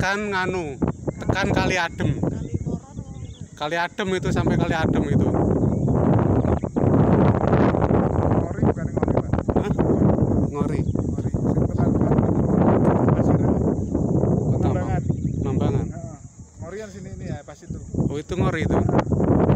tekan nganu, tekan Kali Adem. Kali Adem itu sampai Kali Adem itu. Ngori bukan ngori, Pak. Hah? Ngori. Ngori. Pasir Kota Nambangan. Nambangan. Heeh. Ngori kan sini ini ya pas itu. Oh itu Ngori itu.